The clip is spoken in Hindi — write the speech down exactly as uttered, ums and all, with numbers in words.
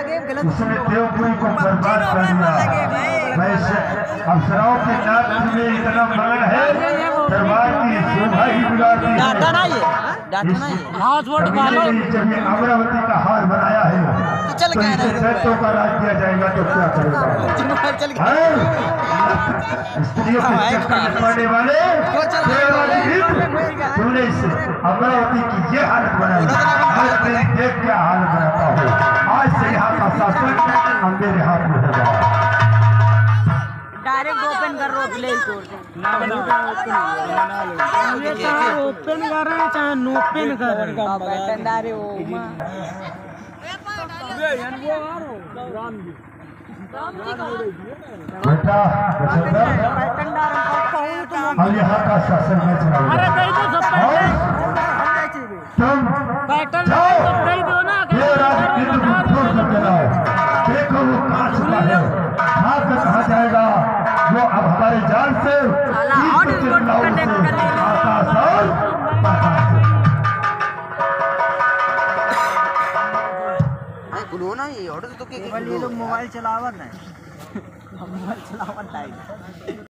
उसने देवपुरी को बर्बाद कर दिया। वैसे अफसरों के नाच में इतना मगन है, दरबार की शोभा ही बिगाड़ती है। जब ये अमरावती का हार बनाया है तो इसे दैत्यों का राज दिया जाएगा तो क्या करेगा? स्त्रियों के चक्कर मारने वाले तुमने इसे अमरावती की ये हालत बनाई। आज तेरी देख क्या हालत बनाता हो। आज से यहाँ का शासन मेरे हाथ में होगा। डायरेक्ट ओपन कर रो प्ले स्टोर से। ओपन कर रहे हैं चाहे नो ओपन कर रहे हैं। बैठनदारे ओ बेटा अब यहाँ का शासन मैं चलाऊंगा। तुम जाओ ये राजनीति को छोड़ करके लाओ। देखो वो कहाँ छुपा है, कहाँ से कहा जाएगा। वो अब हमारे जान से ना ये ऑर्डर तो ये लोग मोबाइल चलावन है। मोबाइल चलावन